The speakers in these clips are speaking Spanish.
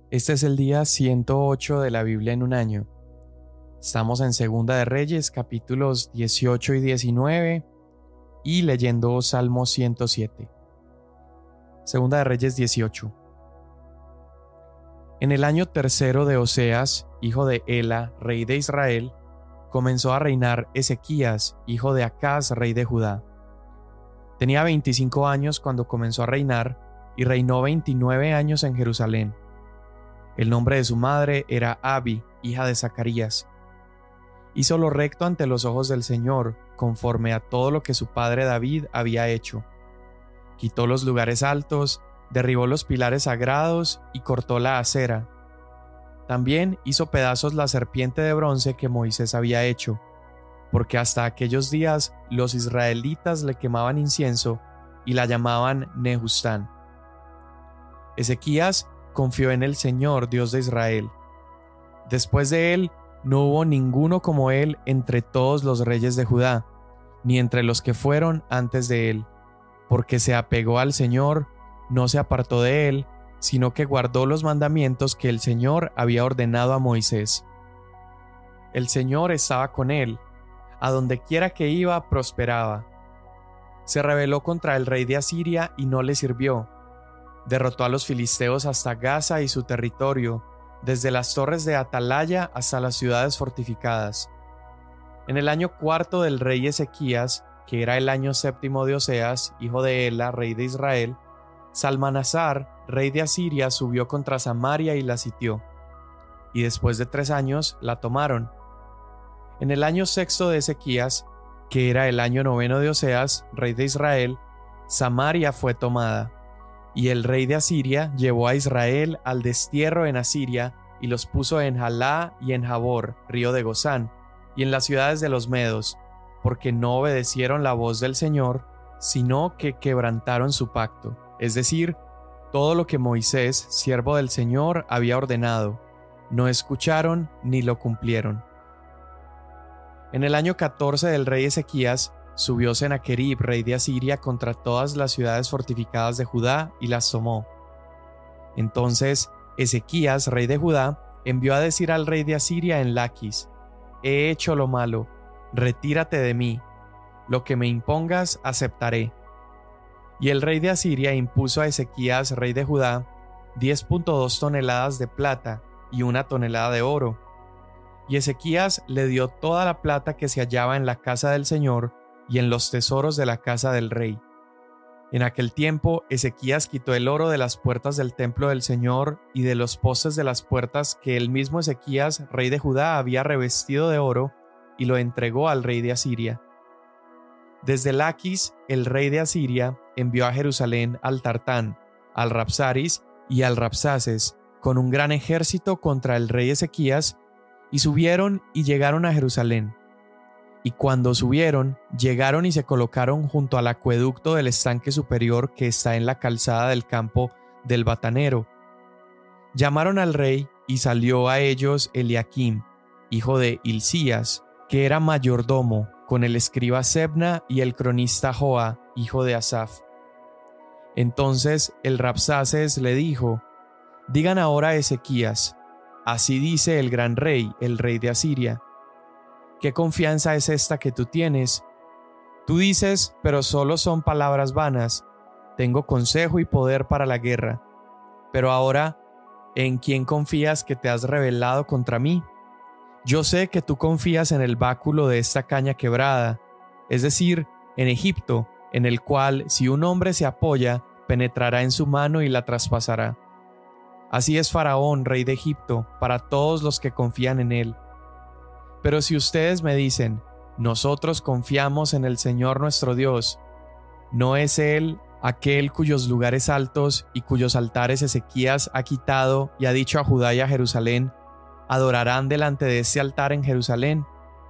Este es el día 108 de la Biblia en un año. Estamos en Segunda de Reyes, capítulos 18 y 19, y leyendo Salmo 107. Segunda de Reyes 18. En el año tercero de Oseas, hijo de Ela, rey de Israel, comenzó a reinar Ezequías, hijo de Acaz, rey de Judá. Tenía 25 años cuando comenzó a reinar, y reinó 29 años en Jerusalén. El nombre de su madre era Abi, hija de Zacarías. Hizo lo recto ante los ojos del Señor, conforme a todo lo que su padre David había hecho. Quitó los lugares altos, derribó los pilares sagrados y cortó la acera. También hizo pedazos la serpiente de bronce que Moisés había hecho, porque hasta aquellos días los israelitas le quemaban incienso y la llamaban Nehustán. Ezequías confió en el Señor, Dios de Israel. Después de él, no hubo ninguno como él entre todos los reyes de Judá, ni entre los que fueron antes de él, porque se apegó al Señor, no se apartó de él, sino que guardó los mandamientos que el Señor había ordenado a Moisés. El Señor estaba con él, a donde quiera que iba prosperaba. Se rebeló contra el rey de Asiria y no le sirvió. Derrotó a los filisteos hasta Gaza y su territorio, desde las torres de Atalaya hasta las ciudades fortificadas. En el año cuarto del rey Ezequías, que era el año séptimo de Oseas, hijo de Ela, rey de Israel, Salmanasar, rey de Asiria, subió contra Samaria y la sitió. Y después de 3 años la tomaron. En el año sexto de Ezequías, que era el año noveno de Oseas, rey de Israel, Samaria fue tomada. Y el rey de Asiria llevó a Israel al destierro en Asiria y los puso en Jalá y en Jabor, río de Gozán, y en las ciudades de los medos, porque no obedecieron la voz del Señor, sino que quebrantaron su pacto, es decir, todo lo que Moisés, siervo del Señor, había ordenado. No escucharon ni lo cumplieron. En el año 14 del rey Ezequías, subió Sennacherib, rey de Asiria, contra todas las ciudades fortificadas de Judá y las tomó. Entonces Ezequías, rey de Judá, envió a decir al rey de Asiria en Laquis: «He hecho lo malo, retírate de mí, lo que me impongas aceptaré». Y el rey de Asiria impuso a Ezequías, rey de Judá, 10.2 toneladas de plata y 1 tonelada de oro. Y Ezequías le dio toda la plata que se hallaba en la casa del Señor y en los tesoros de la casa del rey. En aquel tiempo Ezequías quitó el oro de las puertas del templo del Señor y de los postes de las puertas que el mismo Ezequías, rey de Judá, había revestido de oro, y lo entregó al rey de Asiria. Desde Laquis, el rey de Asiria envió a Jerusalén al Tartán, al Rabsaris y al Rabsaces, con un gran ejército contra el rey Ezequías, y subieron y llegaron a Jerusalén. Y cuando subieron, llegaron y se colocaron junto al acueducto del estanque superior que está en la calzada del campo del Batanero. Llamaron al rey y salió a ellos Eliaquim, hijo de Hilcías, que era mayordomo, con el escriba Sebna y el cronista Joa, hijo de Asaf. Entonces el Rabsaces le dijo: «Digan ahora a Ezequías: así dice el gran rey, el rey de Asiria. ¿Qué confianza es esta que tú tienes? Tú dices, pero solo son palabras vanas. Tengo consejo y poder para la guerra. Pero ahora, ¿en quién confías que te has rebelado contra mí? Yo sé que tú confías en el báculo de esta caña quebrada, es decir, en Egipto, en el cual, si un hombre se apoya, penetrará en su mano y la traspasará. Así es Faraón, rey de Egipto, para todos los que confían en él. Pero si ustedes me dicen: nosotros confiamos en el Señor nuestro Dios, ¿no es Él aquel cuyos lugares altos y cuyos altares Ezequías ha quitado y ha dicho a Judá y a Jerusalén: adorarán delante de este altar en Jerusalén?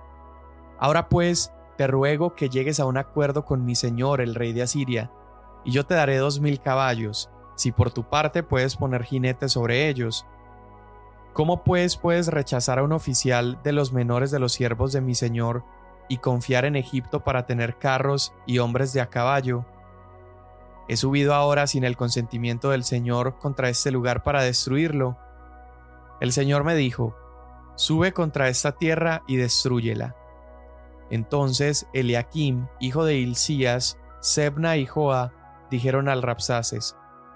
Ahora pues, te ruego que llegues a un acuerdo con mi señor el rey de Asiria, y yo te daré 2000 caballos, si por tu parte puedes poner jinetes sobre ellos. ¿Cómo pues puedes rechazar a un oficial de los menores de los siervos de mi señor y confiar en Egipto para tener carros y hombres de a caballo? He subido ahora sin el consentimiento del Señor contra este lugar para destruirlo, El Señor me dijo: sube contra esta tierra y destrúyela. Entonces Eliaquim, hijo de Hilcías, Sebna y Joa dijeron al Rabsaces: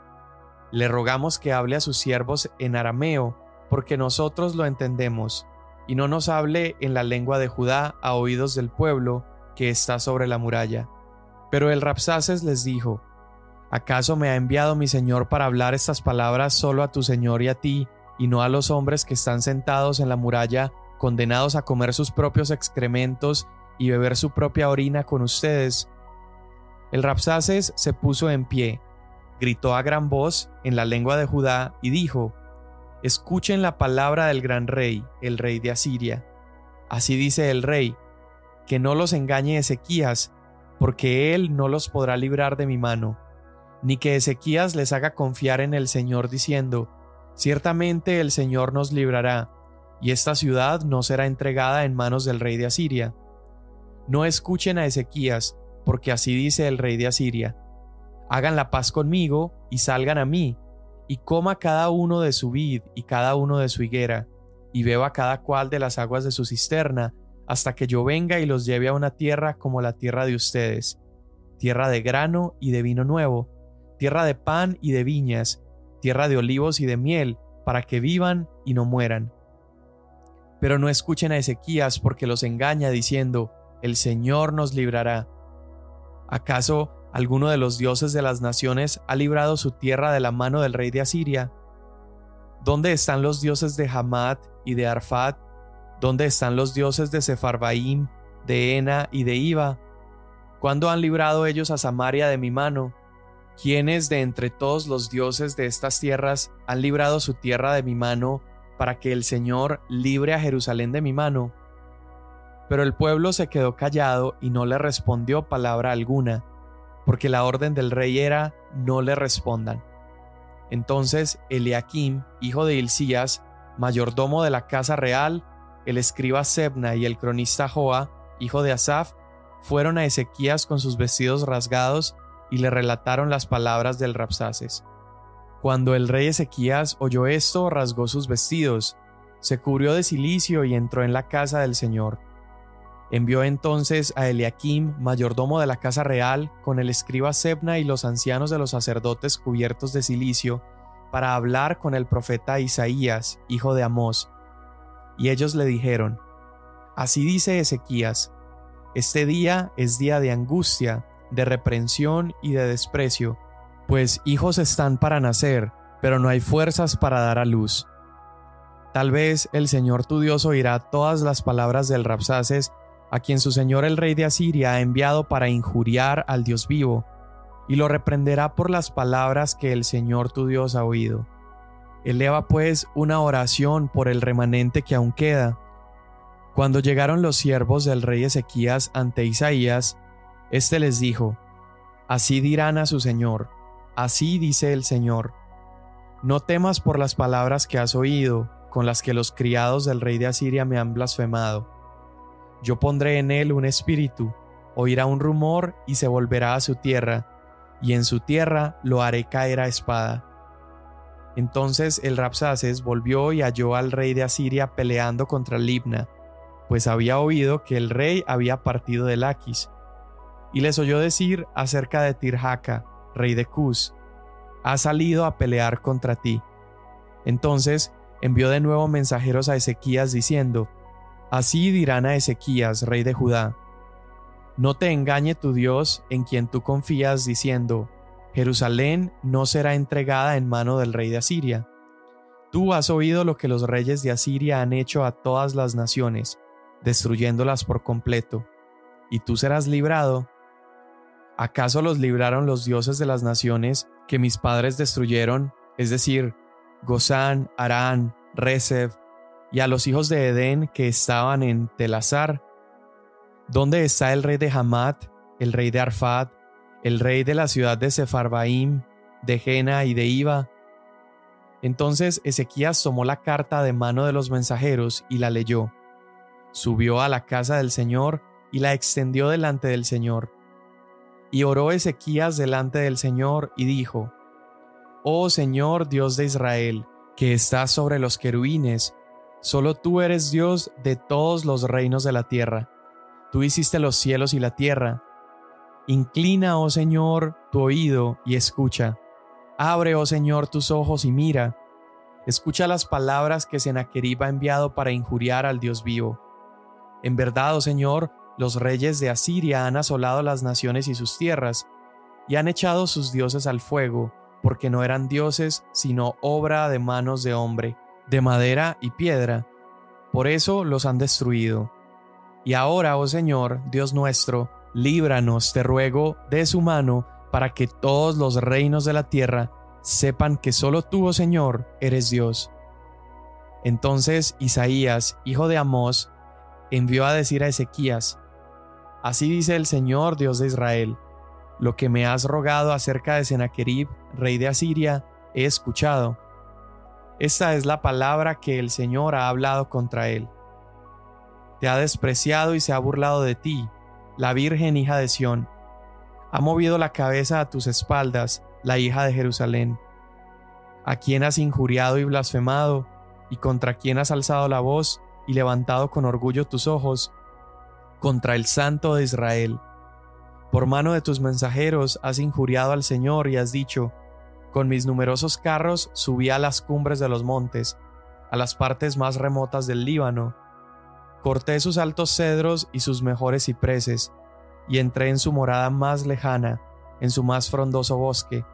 le rogamos que hable a sus siervos en arameo, porque nosotros lo entendemos, y no nos hable en la lengua de Judá a oídos del pueblo que está sobre la muralla. Pero el Rabsaces les dijo: ¿acaso me ha enviado mi señor para hablar estas palabras solo a tu señor y a ti, y no a los hombres que están sentados en la muralla, condenados a comer sus propios excrementos y beber su propia orina con ustedes? El Rabsaces se puso en pie, gritó a gran voz en la lengua de Judá y dijo: escuchen la palabra del gran rey, el rey de Asiria. Así dice el rey: que no los engañe Ezequías, porque él no los podrá librar de mi mano, ni que Ezequías les haga confiar en el Señor diciendo: ciertamente el Señor nos librará, y esta ciudad no será entregada en manos del rey de Asiria. No escuchen a Ezequías, porque así dice el rey de Asiria: hagan la paz conmigo y salgan a mí, y coma cada uno de su vid y cada uno de su higuera, y beba cada cual de las aguas de su cisterna, hasta que yo venga y los lleve a una tierra como la tierra de ustedes, tierra de grano y de vino nuevo, tierra de pan y de viñas, tierra de olivos y de miel, para que vivan y no mueran. Pero no escuchen a Ezequías, porque los engaña diciendo: el Señor nos librará. ¿Acaso alguno de los dioses de las naciones ha librado su tierra de la mano del rey de Asiria? ¿Dónde están los dioses de Hamat y de Arfad? ¿Dónde están los dioses de Sefarvaim, de Hena y de Iva? ¿Cuándo han librado ellos a Samaria de mi mano? ¿Quiénes de entre todos los dioses de estas tierras han librado su tierra de mi mano, para que el Señor libre a Jerusalén de mi mano? Pero el pueblo se quedó callado y no le respondió palabra alguna, porque la orden del rey era: no le respondan. Entonces Eliaquim, hijo de Hilcías, mayordomo de la casa real, el escriba Sebna y el cronista Joa, hijo de Asaf, fueron a Ezequías con sus vestidos rasgados y le relataron las palabras del Rabsaces. Cuando el rey Ezequías oyó esto, rasgó sus vestidos, se cubrió de cilicio y entró en la casa del Señor. Envió entonces a Eliaquim, mayordomo de la casa real, con el escriba Sebna y los ancianos de los sacerdotes cubiertos de cilicio, para hablar con el profeta Isaías, hijo de Amós. Y ellos le dijeron: así dice Ezequías: este día es día de angustia, de reprensión y de desprecio, pues hijos están para nacer, pero no hay fuerzas para dar a luz. Tal vez el Señor tu Dios oirá todas las palabras del Rabsaces, a quien su señor el rey de Asiria ha enviado para injuriar al Dios vivo, y lo reprenderá por las palabras que el Señor tu Dios ha oído. Eleva pues una oración por el remanente que aún queda. Cuando llegaron los siervos del rey Ezequías ante Isaías, éste les dijo: así dirán a su señor, así dice el Señor: no temas por las palabras que has oído, con las que los criados del rey de Asiria me han blasfemado. Yo pondré en él un espíritu, oirá un rumor y se volverá a su tierra, y en su tierra lo haré caer a espada. Entonces el Rabsaces volvió y halló al rey de Asiria peleando contra Libna, pues había oído que el rey había partido de Laquis, y les oyó decir acerca de Tirhaka, rey de Cus: ha salido a pelear contra ti. Entonces envió de nuevo mensajeros a Ezequías diciendo: así dirán a Ezequías, rey de Judá: no te engañe tu Dios en quien tú confías, diciendo: Jerusalén no será entregada en mano del rey de Asiria. Tú has oído lo que los reyes de Asiria han hecho a todas las naciones, destruyéndolas por completo, y tú serás librado. ¿Acaso los libraron los dioses de las naciones que mis padres destruyeron, es decir, Gozán, Harán, Rezef, y a los hijos de Edén que estaban en Telasar? ¿Dónde está el rey de Hamat, el rey de Arfad, el rey de la ciudad de Sefarvaim, de Hena y de Iva? Entonces Ezequías tomó la carta de mano de los mensajeros y la leyó. Subió a la casa del Señor y la extendió delante del Señor. Y oró Ezequías delante del Señor y dijo: Oh Señor, Dios de Israel, que estás sobre los querubines, solo tú eres Dios de todos los reinos de la tierra. Tú hiciste los cielos y la tierra. Inclina, oh Señor, tu oído y escucha. Abre, oh Señor, tus ojos y mira. Escucha las palabras que Sennacherib ha enviado para injuriar al Dios vivo. En verdad, oh Señor, los reyes de Asiria han asolado las naciones y sus tierras, y han echado sus dioses al fuego, porque no eran dioses, sino obra de manos de hombre, de madera y piedra. Por eso los han destruido. Y ahora, oh Señor, Dios nuestro, líbranos, te ruego, de su mano, para que todos los reinos de la tierra sepan que solo tú, oh Señor, eres Dios. Entonces Isaías, hijo de Amós, envió a decir a Ezequías: Así dice el Señor, Dios de Israel: Lo que me has rogado acerca de Sennacherib, rey de Asiria, he escuchado. Esta es la palabra que el Señor ha hablado contra él. Te ha despreciado y se ha burlado de ti, la Virgen hija de Sión. Ha movido la cabeza a tus espaldas, la hija de Jerusalén. ¿A quién has injuriado y blasfemado? ¿Y contra quién has alzado la voz y levantado con orgullo tus ojos? Contra el Santo de Israel. Por mano de tus mensajeros has injuriado al Señor y has dicho: Con mis numerosos carros subí a las cumbres de los montes, a las partes más remotas del Líbano. Corté sus altos cedros y sus mejores cipreses, y entré en su morada más lejana, en su más frondoso bosque.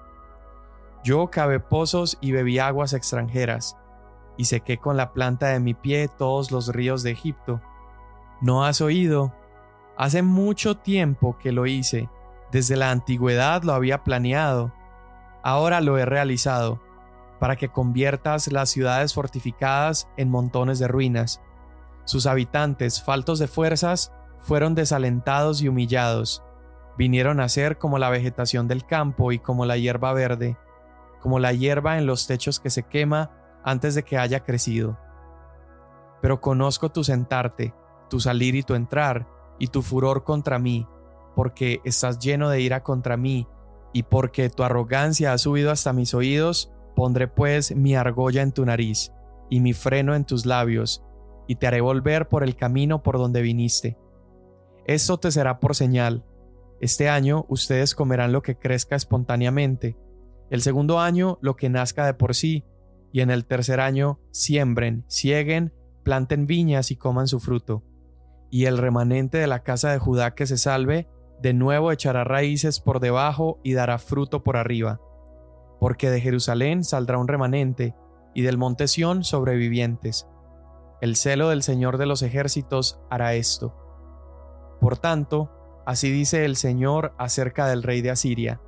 Yo cavé pozos y bebí aguas extranjeras, y sequé con la planta de mi pie todos los ríos de Egipto. ¿No has oído? Hace mucho tiempo que lo hice, desde la antigüedad lo había planeado. Ahora lo he realizado, para que conviertas las ciudades fortificadas en montones de ruinas. Sus habitantes, faltos de fuerzas, fueron desalentados y humillados. Vinieron a ser como la vegetación del campo y como la hierba verde, como la hierba en los techos que se quema antes de que haya crecido. Pero conozco tu sentarte, tu salir y tu entrar, y tu furor contra mí, porque estás lleno de ira contra mí, y porque tu arrogancia ha subido hasta mis oídos. Pondré pues mi argolla en tu nariz, y mi freno en tus labios, y te haré volver por el camino por donde viniste. Esto te será por señal. Este año ustedes comerán lo que crezca espontáneamente, el segundo año lo que nazca de por sí, y en el tercer año siembren, sieguen, planten viñas y coman su fruto. Y el remanente de la casa de Judá que se salve, de nuevo echará raíces por debajo y dará fruto por arriba. Porque de Jerusalén saldrá un remanente, y del monte Sión sobrevivientes. El celo del Señor de los ejércitos hará esto. Por tanto, así dice el Señor acerca del rey de Asiria: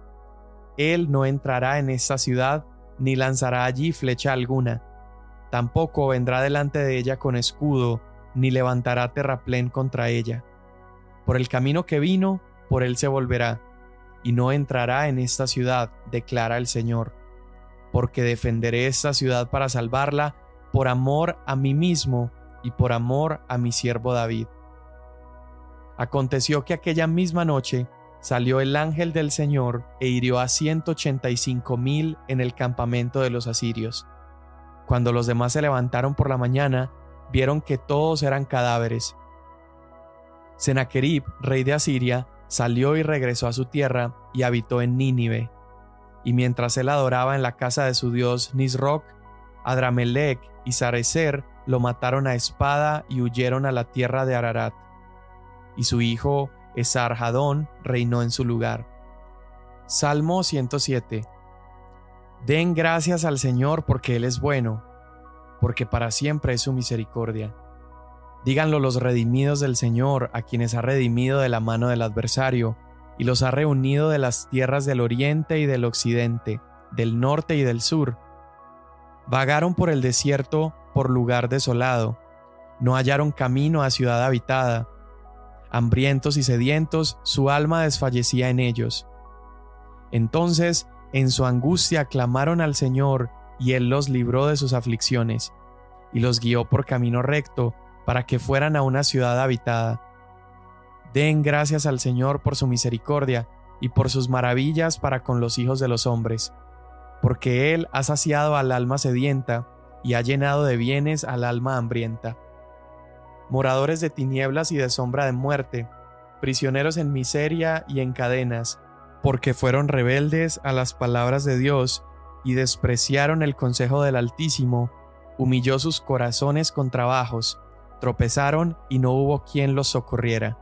Él no entrará en esta ciudad, ni lanzará allí flecha alguna. Tampoco vendrá delante de ella con escudo, ni levantará terraplén contra ella. Por el camino que vino, por él se volverá, y no entrará en esta ciudad, declara el Señor. Porque defenderé esta ciudad para salvarla, por amor a mí mismo y por amor a mi siervo David. Aconteció que aquella misma noche salió el ángel del Señor e hirió a 185,000 en el campamento de los asirios. Cuando los demás se levantaron por la mañana, vieron que todos eran cadáveres. Sennacherib, rey de Asiria, salió y regresó a su tierra y habitó en Nínive. Y mientras él adoraba en la casa de su dios Nisroch, Adramelech y Sarecer lo mataron a espada y huyeron a la tierra de Ararat. Y su hijo Esarhadón reinó en su lugar. Salmo 107. Den gracias al Señor porque Él es bueno, porque para siempre es su misericordia. Díganlo los redimidos del Señor, a quienes ha redimido de la mano del adversario, y los ha reunido de las tierras del oriente y del occidente, del norte y del sur. Vagaron por el desierto, por lugar desolado, no hallaron camino a ciudad habitada. Hambrientos y sedientos, su alma desfallecía en ellos. Entonces, en su angustia clamaron al Señor, y Él los libró de sus aflicciones, y los guió por camino recto, para que fueran a una ciudad habitada. Den gracias al Señor por su misericordia, y por sus maravillas para con los hijos de los hombres, porque Él ha saciado al alma sedienta, y ha llenado de bienes al alma hambrienta. Moradores de tinieblas y de sombra de muerte, prisioneros en miseria y en cadenas, porque fueron rebeldes a las palabras de Dios y despreciaron el consejo del Altísimo, humilló sus corazones con trabajos, tropezaron y no hubo quien los socorriera.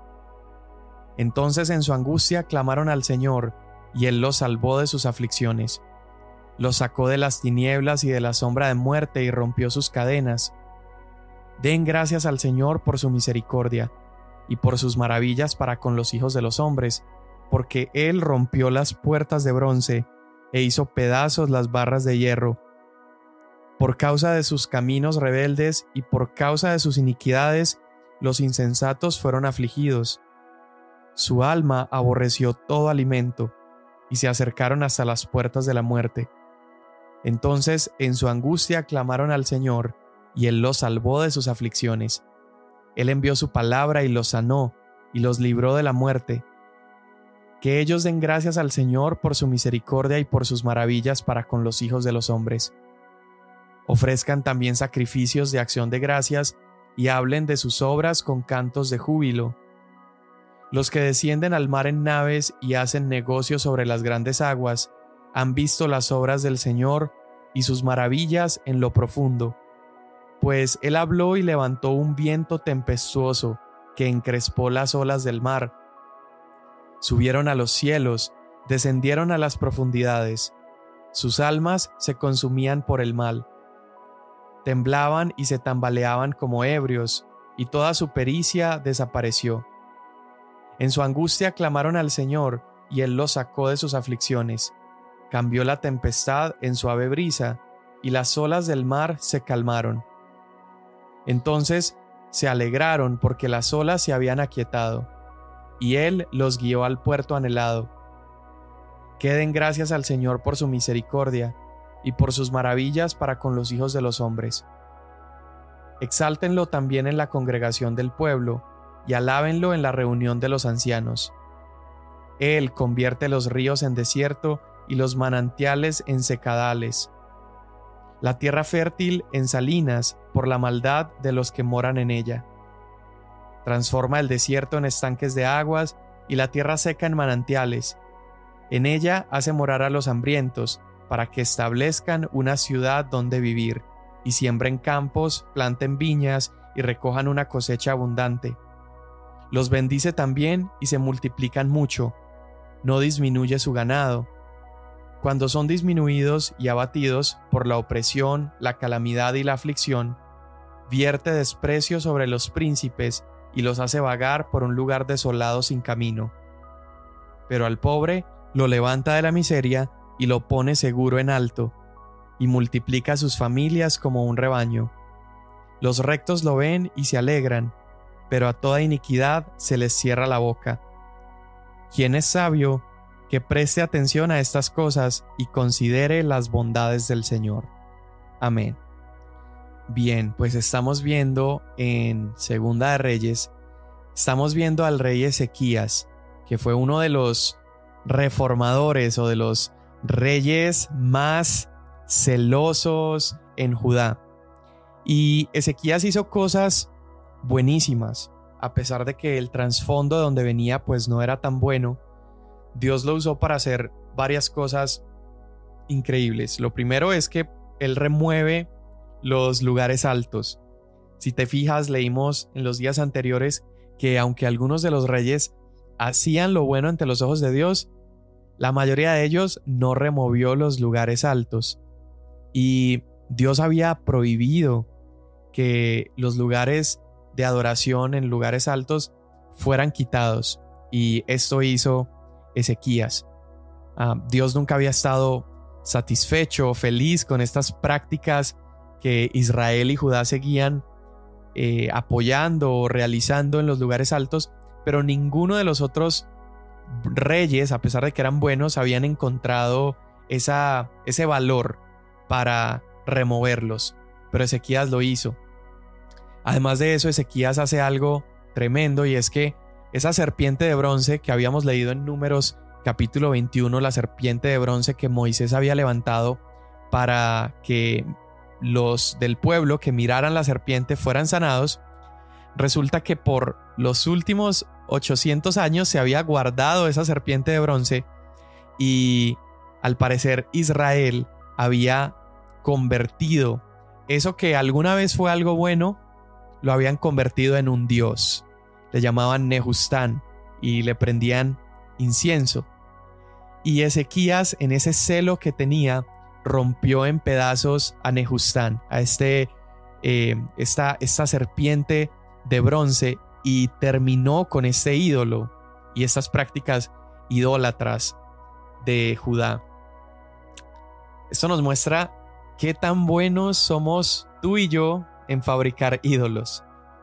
Entonces en su angustia clamaron al Señor, y Él los salvó de sus aflicciones. Los sacó de las tinieblas y de la sombra de muerte y rompió sus cadenas. Den gracias al Señor por su misericordia, y por sus maravillas para con los hijos de los hombres, porque Él rompió las puertas de bronce e hizo pedazos las barras de hierro. Por causa de sus caminos rebeldes y por causa de sus iniquidades, los insensatos fueron afligidos. Su alma aborreció todo alimento, y se acercaron hasta las puertas de la muerte. Entonces en su angustia clamaron al Señor, y Él los salvó de sus aflicciones. Él envió su palabra y los sanó, y los libró de la muerte. Que ellos den gracias al Señor por su misericordia y por sus maravillas para con los hijos de los hombres. Ofrezcan también sacrificios de acción de gracias y hablen de sus obras con cantos de júbilo. Los que descienden al mar en naves y hacen negocios sobre las grandes aguas, han visto las obras del Señor y sus maravillas en lo profundo. Pues Él habló y levantó un viento tempestuoso que encrespó las olas del mar. Subieron a los cielos, descendieron a las profundidades. Sus almas se consumían por el mal. Temblaban y se tambaleaban como ebrios, y toda su pericia desapareció. En su angustia clamaron al Señor, y Él los sacó de sus aflicciones. Cambió la tempestad en suave brisa, y las olas del mar se calmaron. Entonces se alegraron porque las olas se habían aquietado, y Él los guió al puerto anhelado. Que den gracias al Señor por su misericordia, y por sus maravillas para con los hijos de los hombres. Exáltenlo también en la congregación del pueblo, y alábenlo en la reunión de los ancianos. Él convierte los ríos en desierto y los manantiales en secadales, la tierra fértil en salinas por la maldad de los que moran en ella. Transforma el desierto en estanques de aguas y la tierra seca en manantiales. En ella hace morar a los hambrientos, para que establezcan una ciudad donde vivir, y siembren campos, planten viñas y recojan una cosecha abundante. Los bendice también y se multiplican mucho. No disminuye su ganado. Cuando son disminuidos y abatidos por la opresión, la calamidad y la aflicción, vierte desprecio sobre los príncipes y los hace vagar por un lugar desolado sin camino. Pero al pobre lo levanta de la miseria y lo pone seguro en alto, y multiplica sus familias como un rebaño. Los rectos lo ven y se alegran, pero a toda iniquidad se les cierra la boca. ¿Quién es sabio? Que preste atención a estas cosas y considere las bondades del Señor. Amén. Bien, pues estamos viendo en Segunda de Reyes, estamos viendo al rey Ezequías, que fue uno de los reformadores o de los reyes más celosos en Judá. Y Ezequías hizo cosas buenísimas, a pesar de que el trasfondo de donde venía pues no era tan bueno. Dios lo usó para hacer varias cosas increíbles. Lo primero es que él remueve los lugares altos. Si te fijas, leímos en los días anteriores que aunque algunos de los reyes hacían lo bueno ante los ojos de Dios, la mayoría de ellos no removió los lugares altos. Y Dios había prohibido que los lugares de adoración en lugares altos fueran quitados. Y esto hizo Ezequías. Dios nunca había estado satisfecho o feliz con estas prácticas que Israel y Judá seguían apoyando o realizando en los lugares altos, pero ninguno de los otros reyes, a pesar de que eran buenos, habían encontrado ese valor para removerlos, pero Ezequías lo hizo. Además de eso, Ezequías hace algo tremendo, y es que esa serpiente de bronce que habíamos leído en Números capítulo 21, la serpiente de bronce que Moisés había levantado para que los del pueblo que miraran la serpiente fueran sanados, resulta que por los últimos 800 años se había guardado esa serpiente de bronce y al parecer Israel había convertido eso que alguna vez fue algo bueno, lo habían convertido en un dios. Le llamaban Nehustán y le prendían incienso. Y Ezequías, en ese celo que tenía, rompió en pedazos a Nehustán, a esta serpiente de bronce, y terminó con este ídolo y estas prácticas idólatras de Judá. Esto nos muestra qué tan buenos somos tú y yo en fabricar ídolos.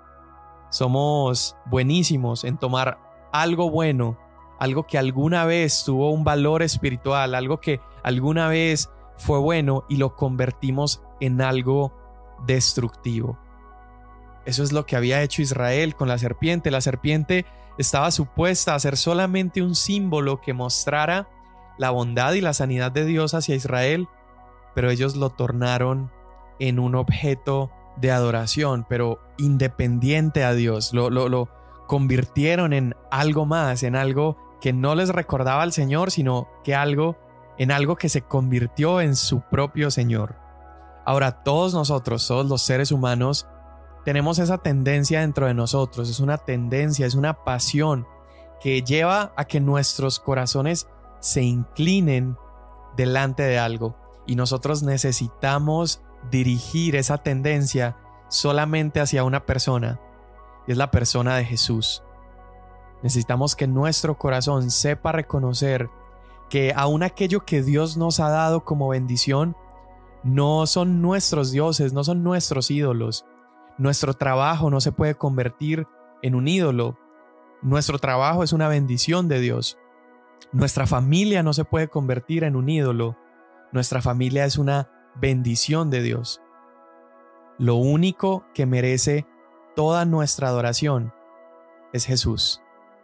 Somos buenísimos en tomar algo bueno, algo que alguna vez tuvo un valor espiritual, algo que alguna vez fue bueno, y lo convertimos en algo destructivo. Eso es lo que había hecho Israel con la serpiente. La serpiente estaba supuesta a ser solamente un símbolo que mostrara la bondad y la sanidad de Dios hacia Israel, pero ellos lo tornaron en un objeto de adoración, pero independiente a Dios. Lo convirtieron en algo más, en algo que no les recordaba al Señor, sino que en algo que se convirtió en su propio Señor. Ahora, todos nosotros, todos los seres humanos, tenemos esa tendencia dentro de nosotros. Es una tendencia, es una pasión que lleva a que nuestros corazones se inclinen delante de algo. Y nosotros necesitamos dirigir esa tendencia solamente hacia una persona, y es la persona de Jesús. Necesitamos que nuestro corazón sepa reconocer que aún aquello que Dios nos ha dado como bendición no son nuestros dioses, no son nuestros ídolos. Nuestro trabajo no se puede convertir en un ídolo. Nuestro trabajo es una bendición de Dios. Nuestra familia no se puede convertir en un ídolo. Nuestra familia es una bendición de Dios. Lo único que merece toda nuestra adoración es Jesús.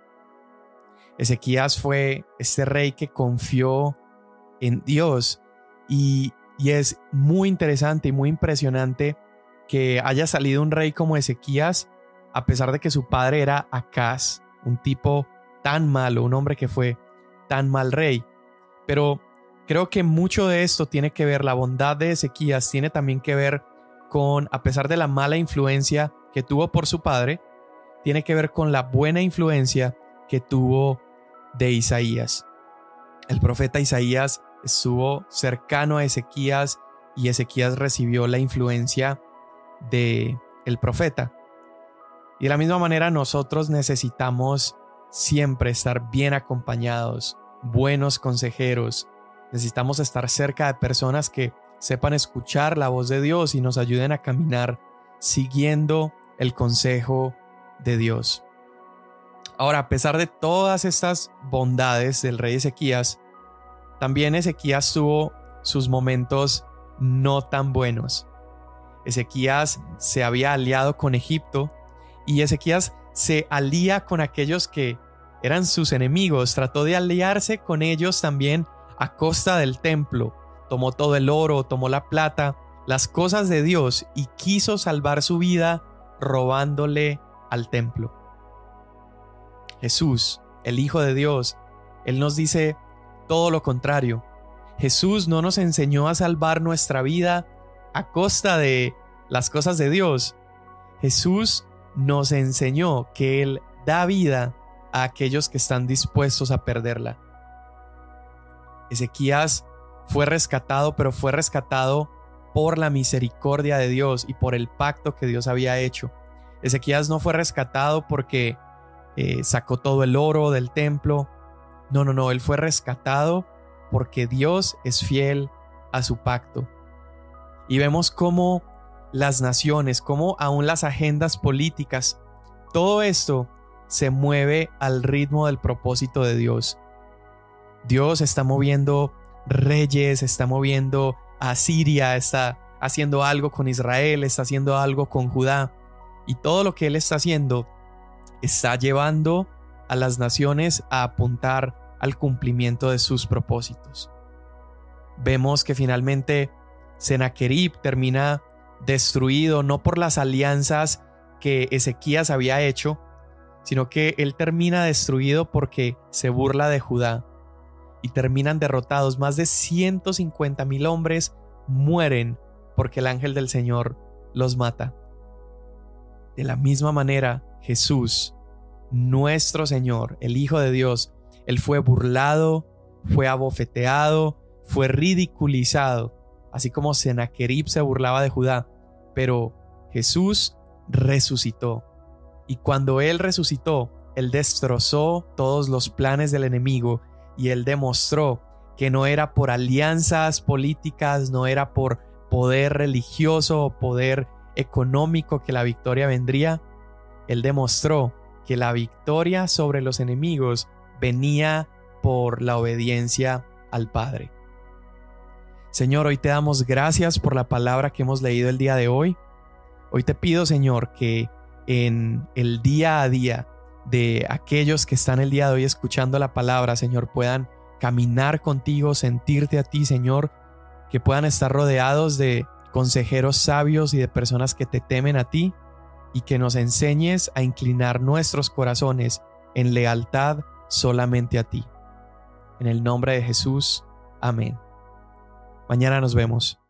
Ezequías fue este rey que confió en Dios, y es muy interesante y muy impresionante que haya salido un rey como Ezequías, a pesar de que su padre era Acaz, un tipo tan malo, un hombre que fue tan mal rey. Pero creo que mucho de esto tiene que ver, la bondad de Ezequías tiene también que ver con, a pesar de la mala influencia que tuvo por su padre, tiene que ver con la buena influencia que tuvo de Isaías. El profeta Isaías estuvo cercano a Ezequías y Ezequías recibió la influencia del profeta. Y de la misma manera nosotros necesitamos siempre estar bien acompañados, buenos consejeros. Necesitamos estar cerca de personas que sepan escuchar la voz de Dios y nos ayuden a caminar siguiendo el consejo de Dios. Ahora, a pesar de todas estas bondades del rey Ezequías, también Ezequías tuvo sus momentos no tan buenos. Ezequías se había aliado con Egipto y Ezequías se alía con aquellos que eran sus enemigos. Trató de aliarse con ellos también a costa del templo. Tomó todo el oro, tomó la plata, las cosas de Dios, y quiso salvar su vida robándole al templo. Jesús, el Hijo de Dios, Él nos dice todo lo contrario. Jesús no nos enseñó a salvar nuestra vida a costa de las cosas de Dios. Jesús nos enseñó que Él da vida a aquellos que están dispuestos a perderla. Ezequías fue rescatado, pero fue rescatado por la misericordia de Dios y por el pacto que Dios había hecho. Ezequías no fue rescatado porque sacó todo el oro del templo. No, él fue rescatado porque Dios es fiel a su pacto. Y vemos cómo las naciones, cómo aún las agendas políticas, todo esto se mueve al ritmo del propósito de Dios. Dios está moviendo reyes, está moviendo a Siria, está haciendo algo con Israel, está haciendo algo con Judá. Y todo lo que Él está haciendo está llevando a las naciones a apuntar al cumplimiento de sus propósitos. Vemos que finalmente Sennacherib termina destruido no por las alianzas que Ezequías había hecho, sino que él termina destruido porque se burla de Judá y terminan derrotados. Más de 150,000 hombres mueren porque el ángel del Señor los mata. De la misma manera, Jesús, nuestro Señor, el Hijo de Dios, él fue burlado, fue abofeteado, fue ridiculizado, así como Sennacherib se burlaba de Judá, pero Jesús resucitó. Y cuando él resucitó, él destrozó todos los planes del enemigo y él demostró que no era por alianzas políticas, no era por poder religioso o poder económico que la victoria vendría. Él demostró que la victoria sobre los enemigos venía por la obediencia al Padre. Señor, hoy te damos gracias por la palabra que hemos leído el día de hoy. Hoy te pido, Señor, que en el día a día de aquellos que están el día de hoy escuchando la palabra, Señor, puedan caminar contigo, sentirte a ti, Señor, que puedan estar rodeados de consejeros sabios y de personas que te temen a ti, y que nos enseñes a inclinar nuestros corazones en lealtad solamente a ti. En el nombre de Jesús, amén. Mañana nos vemos.